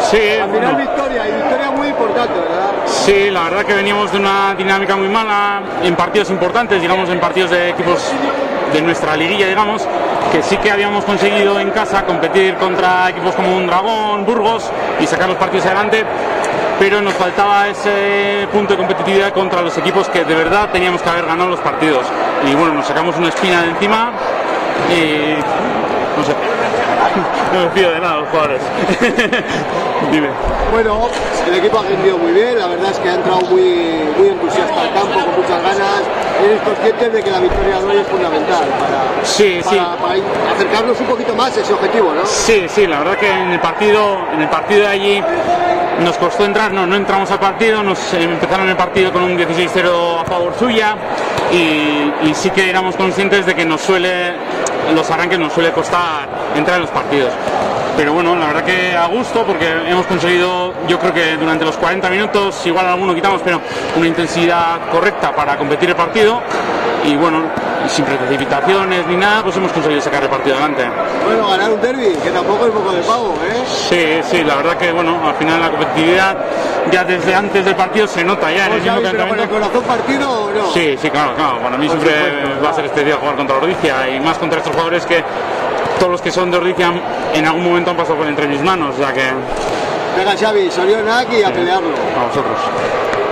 Sí, al final bueno. victoria, y victoria muy importante, ¿verdad? Sí, la verdad que veníamos de una dinámica muy mala en partidos importantes, digamos en partidos de equipos de nuestra liguilla, digamos, que sí que habíamos conseguido en casa competir contra equipos como un Dragón, Burgos y sacar los partidos adelante, pero nos faltaba ese punto de competitividad contra los equipos que de verdad teníamos que haber ganado los partidos. Y bueno, nos sacamos una espina de encima y no sé, no me fío de nada los jugadores. Dime. Bueno, el equipo ha rendido muy bien, la verdad es que ha entrado muy entusiasta al campo, con muchas ganas. Eres consciente de que la victoria de hoy es fundamental para acercarnos un poquito más a ese objetivo, ¿no? Sí, la verdad que en el partido de allí nos costó entrar, no entramos al partido, nos empezaron el partido con un 16-0 a favor suya y sí que éramos conscientes de que los arranques nos suele costar entrar en los partidos. Pero bueno, la verdad que a gusto, porque hemos conseguido, yo creo que durante los 40 minutos, igual alguno quitamos, pero una intensidad correcta para competir el partido. Y bueno, sin precipitaciones ni nada, pues hemos conseguido sacar el partido adelante. Bueno, ganar un derbi, que tampoco es poco de pavo, ¿eh? Sí, la verdad que bueno, al final la competitividad ya desde antes del partido se nota ya en el mismo ¿Pero con el corazón partido o no? Sí, claro, para mí siempre va a ser especial jugar contra Ordizia y más contra estos jugadores que todos los que son de Ordizia en algún momento han pasado por entre mis manos, ya que... Venga, Xavi, sorionak y a pelearlo. A vosotros.